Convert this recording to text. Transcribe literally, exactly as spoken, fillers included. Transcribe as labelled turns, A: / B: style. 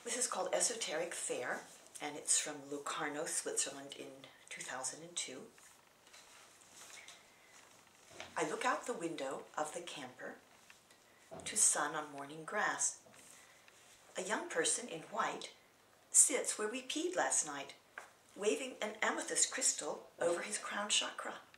A: This is called Esoteric Fair, and it's from Locarno, Switzerland in two thousand two. I look out the window of the camper to sun on morning grass. A young person in white sits where we peed last night, waving an amethyst crystal over his crown chakra.